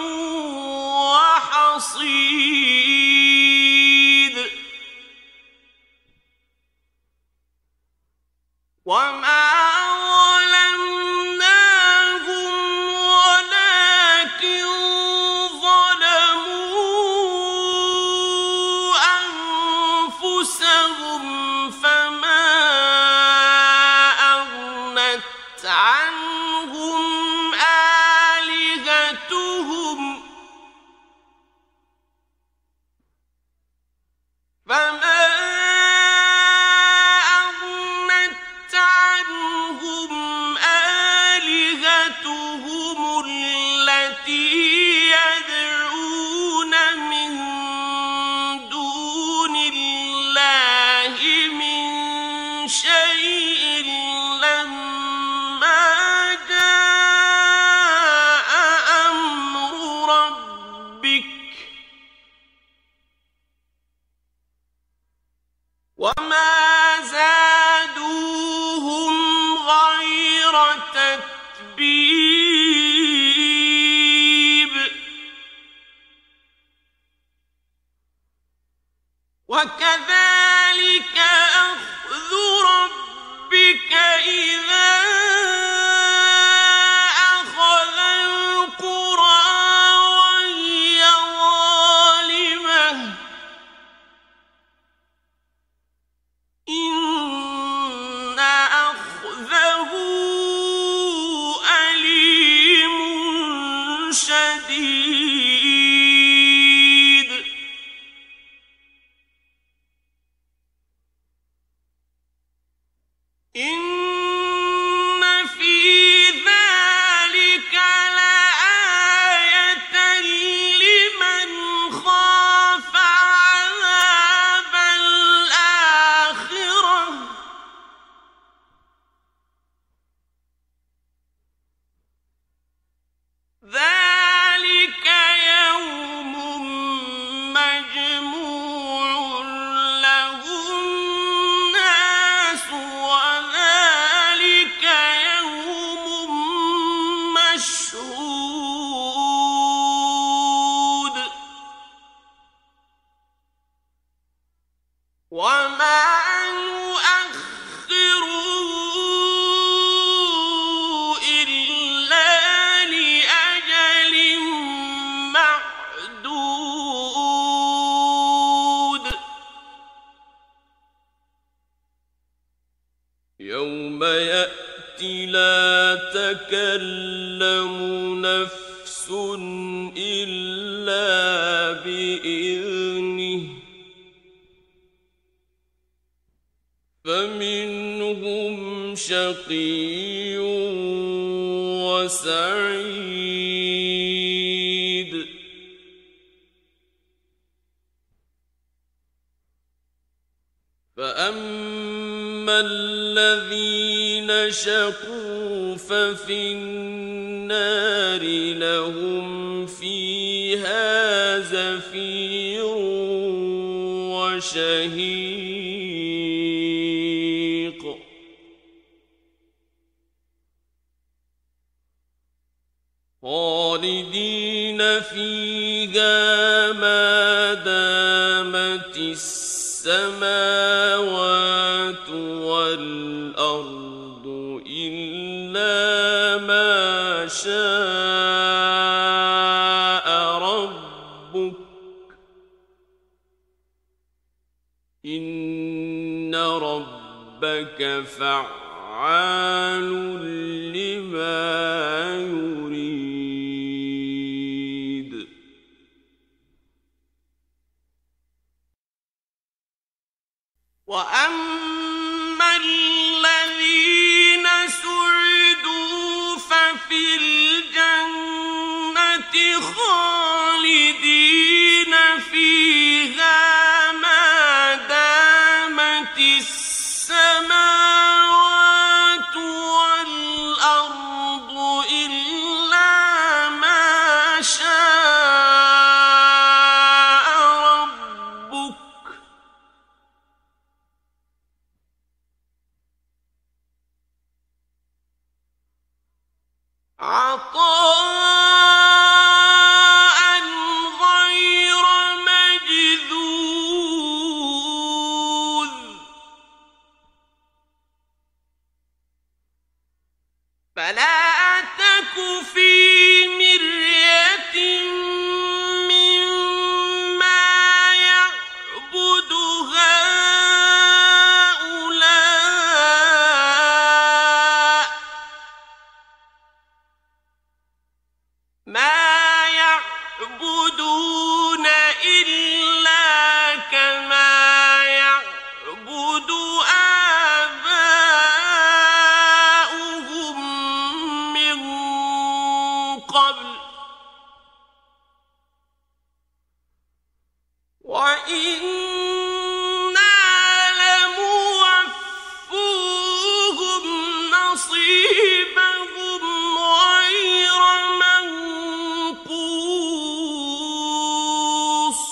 وحصيد وما عنهم آلهتهم فما أغنت عنهم نُؤَخِّرُهُ إِلَّا لِأَجَلٍ مَّعْدُودٍ يَوْمَ يَأْتِي لَا تَكَلَّمُ نَفْسٌ إِلَّا بِإِذْنِهِ فَمِنْهُمْ شَقِيٌّ وَسَعِيدٌ فَأَمَّا الَّذِينَ شَقُوا فَفِي النَّارِ لَهُمْ فِيهَا زَفِيرٌ وَشَهِيقٌ خَالِدِينَ فِيهَا مَا دَامَتِ السَّمَاوَاتُ وَالْأَرْضُ إِلَّا مَا شَاءَ رَبُّكَ إِنَّ رَبَّكَ فَعَّالٌ لِّمَا يُرِيدُ وَأَمَّا الَّذِينَ سُعِدُوا فَفِي الْجَنَّةِ خَالِدِينَ فِيهَا مَا دَامَتِ السَّمَاوَاتُ وَالْأَرْضُ إِلَّا مَا شَاءَ رَبُّكَ عَطَاءً غَيْرَ مَجْذُوذٍ فَلَا تَكُ فِي مِرْيَةٍ مِّمَّا يَعْبُدُ هَٰؤُلَاءِ مَا يَعْبُدُونَ إِلَّا كَمَا يَعْبُدُ آبَاؤُهُم مِّن قَبْلُ وَإِنَّا لَمُوَفُّوهُمْ نَصِيبَهُمْ غَيْرَ مَنقُوصٍ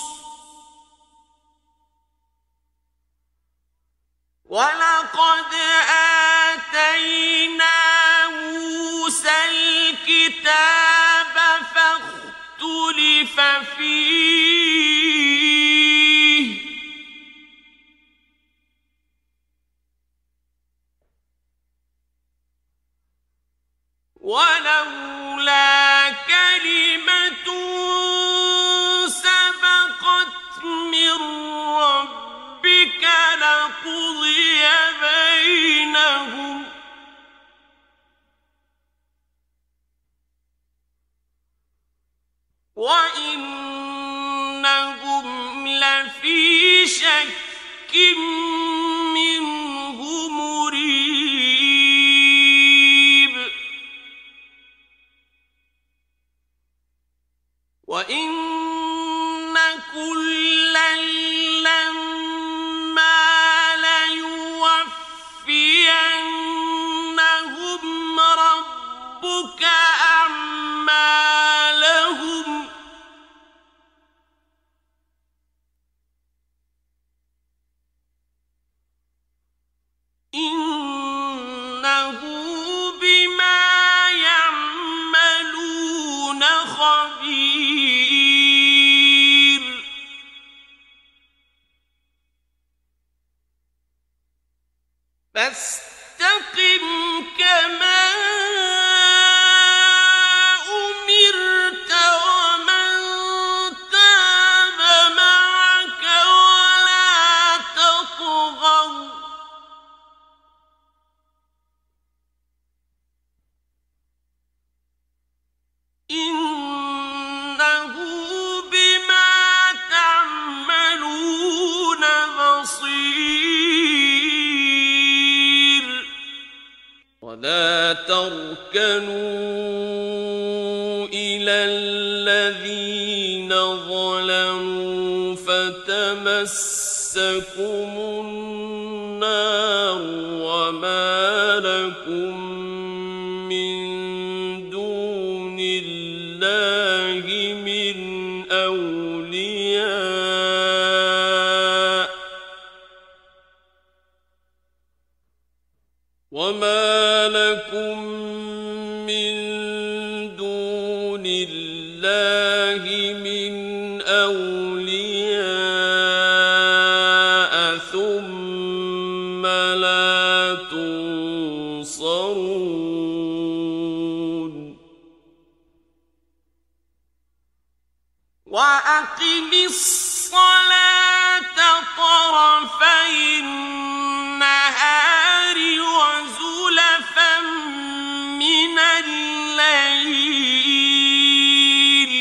وَلَقَدْ آتَيْنَا مُوسَى الْكِتَابَ فَاخْتُلِفَ فِيهِ وَلَوْلَا كَلِمَةٌ سَبَقَتْ مِن رَّبِّكَ لَقُضِيَ بَيْنَهُمْ وَإِنَّهُمْ لَفِي شَكٍّ مِّنْهُ مُرِيبٍ وَإِنَّ كُلًّا لَّمَّا لَيُوَفِّيَنَّهُمْ رَبُّكَ أَعْمَالَهُمْ فاستقم كما أمرت ومن تاب معك ولا تطغوا إنه بما تعملون بصير ولا تركنوا إلى الذين ظلموا فتمسكم النار وما لكم من دون الله من أولياء وما لكم من دون الله من أولياء ثم لا تنصرون وأقم الصلاة طرفي النهار وزلفا من الليل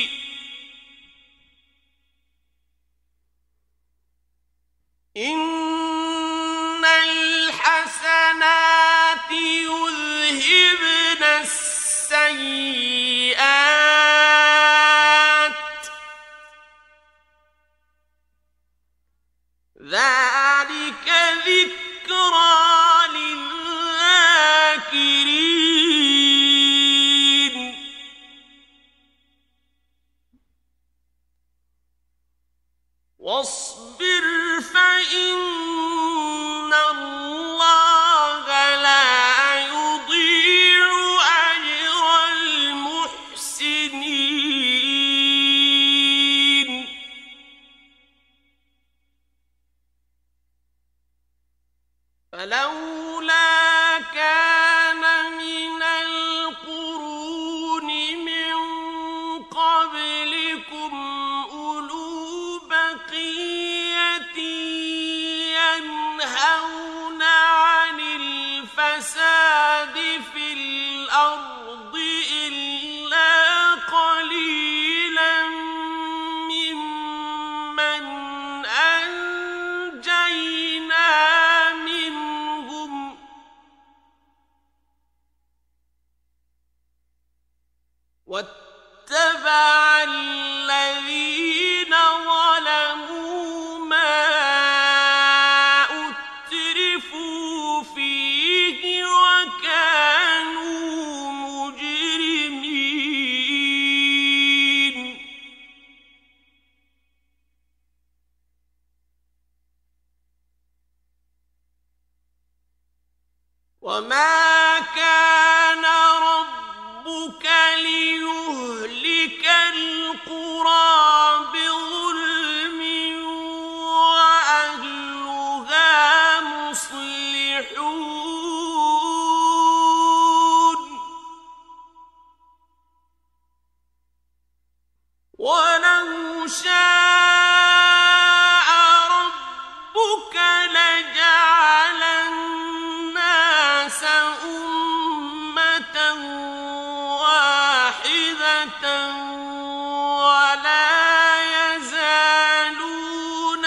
إن الحسنات يذهبن السيئات ذلك ذكرى للذاكرين واصبر فإن الله لا يضيع أجر المحسنين فلولا كان من القرون من قبلكم أولو بقية ينهون عن الفساد في الأرض إلا قليلا ممن أنجينا منهم واتبع الذين ظلموا ما أترفوا فيه وكانوا مجرمين وما كان ربك ليهلك القرى بظلم وأهلها مصلحون ولو شاء ربك لجعل الناس أمة واحدة ولا يزالون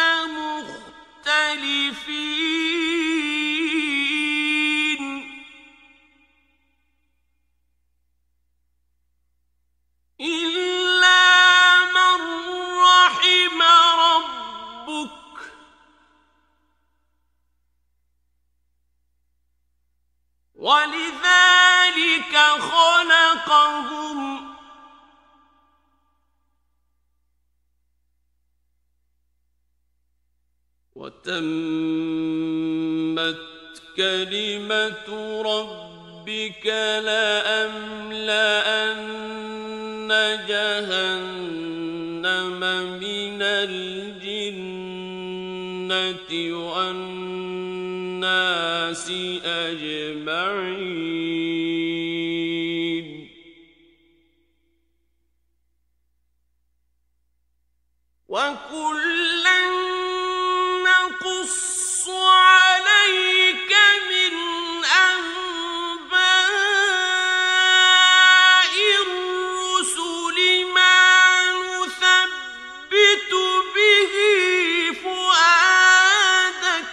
مختلفين إلا من رحم ربك ولذلك خلقهم وتمت كلمة ربك لأملأن جهنم من الجنة والناس والناس أجمعين وكلا نقص عليك من أنباء الرسل ما نثبت به فؤادك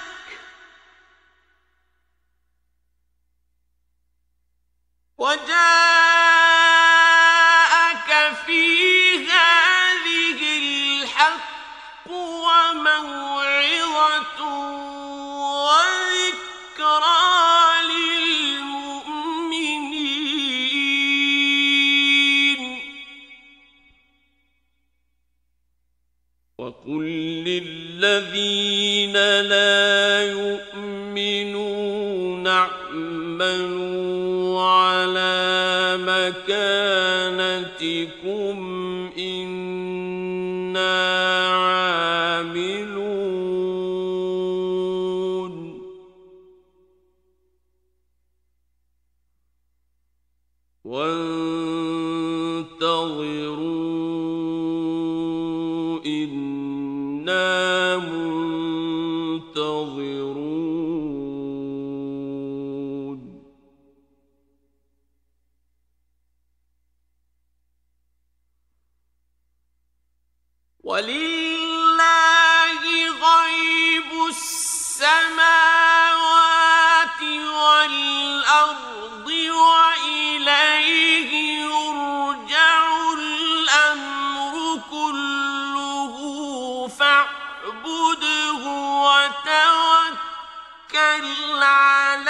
وجاءك في هذه الحق وموعظة وذكرى للمؤمنين وقل للذين لا يؤمنون اعملوا على مكانتكم إنا عاملون وانتظروا إنا منتظرون ولله غيب السماوات والأرض وإليه يرجع الأمر كله فاعبده وتوكل عليه